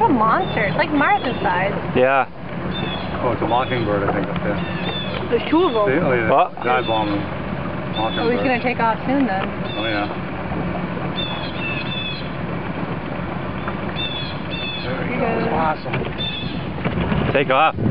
a monster. It's like Martha's size. Yeah. Oh, it's a mockingbird, I think, up there. There's two of them. See? Oh, yeah. Oh. Dive bomb them. Mockingbird. Oh, he's going to take off soon then. Oh, yeah. There he goes. Awesome. Take off.